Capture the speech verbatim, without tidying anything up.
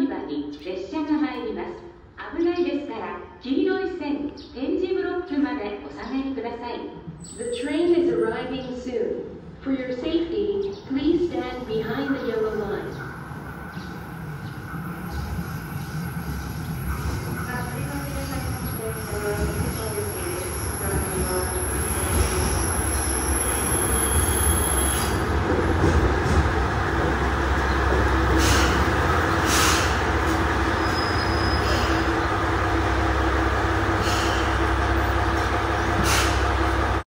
り場に列車が参ります。危ないですから、黄色い線、点字ブロックまでお下がりください。 The train is arriving soon. For your safety, please stand behind the yellow line.